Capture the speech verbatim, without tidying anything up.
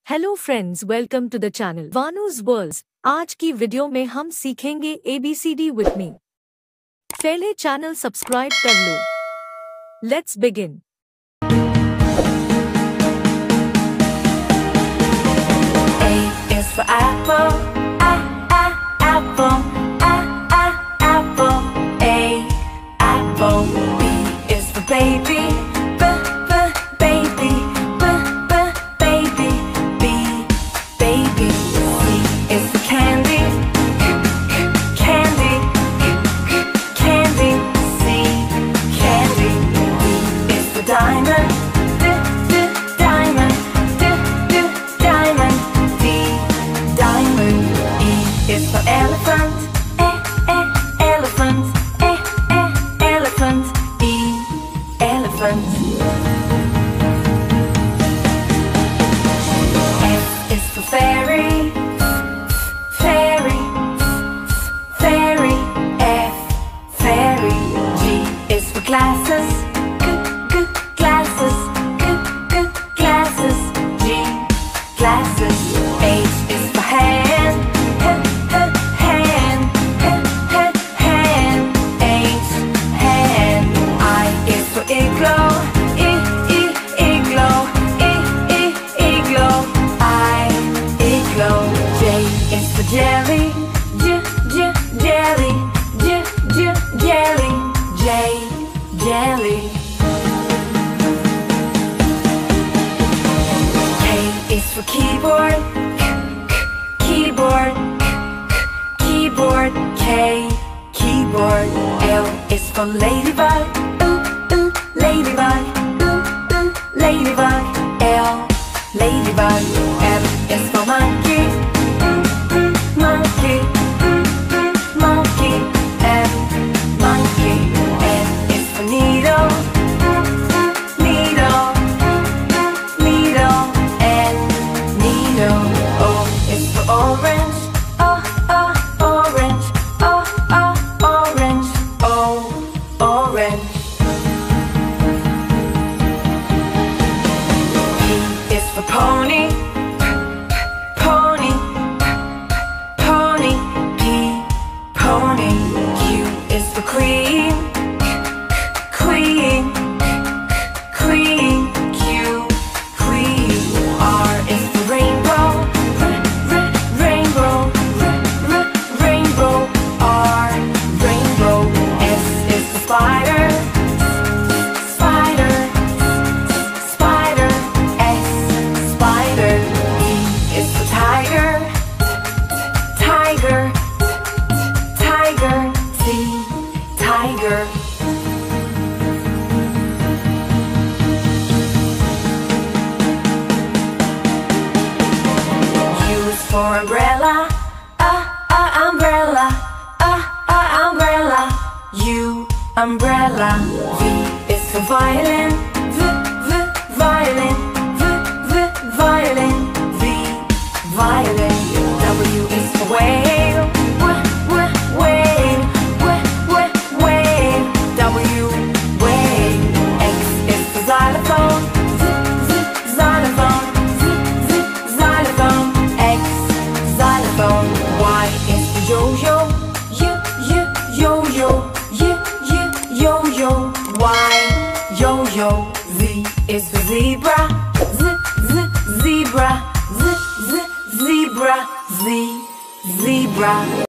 Hello friends, welcome to the channel वानूज worlds. आज की वीडियो में हम सीखेंगे A B C D with me. पहले चैनल सब्सक्राइब कर लो। Let's begin. A is for apple, a a apple, a a apple. A apple. B is for baby, b b baby, b b baby. B baby. C is for candy, c c candy, c c candy. C candy. D is for diamond, d d diamond, d d diamond. D diamond. E is for elephant, e e elephant, e e elephant. E elephant. F is for fairy, fairy, fairy. F fairy. G is for glasses, g g glasses, g g glasses. G glasses. H is for hand, h h hand, h h hand. H hand. I is for igloo, I I igloo, I I igloo. I igloo. J is for jelly, j j jelly, j j jelly. J jelly. K is for keyboard, k k keyboard, k k keyboard. K keyboard. L is for ladybug, ooh ooh ladybug, ooh ooh ladybug. L ladybug. M is for monkey, mm, mm, monkey, mm, mm, monkey. M monkey. N is for needle, mm, mm, needle, mm, mm, needle. N needle. O is for orange, oh oh orange, oh oh orange. O orange. P is for pony, p p pony, p p pony. P pony. Q is for queen, k k queen, k k queen. Q queen. R is for rainbow, r r rainbow, r r rainbow. R rainbow. S is for spider, s spider, s spider. S spider. T is for tiger, t t tiger, t t tiger. T tiger. U is for umbrella, uh, uh, umbrella, uh, uh, umbrella. U, umbrella. V is for violin, v, v, violin, v, v, violin. V, violin. W is for whale, w, w, whale, w, w, whale. W, whale. X is for xylophone, z, z, xylophone, z, z, xylophone. X, xylophone. Y is for yo-yo, y, y, yo-yo, y, y, yo-yo. Y, yo-yo. Z is for zebra, z, z, zebra, z, z, zebra. Z, zebra.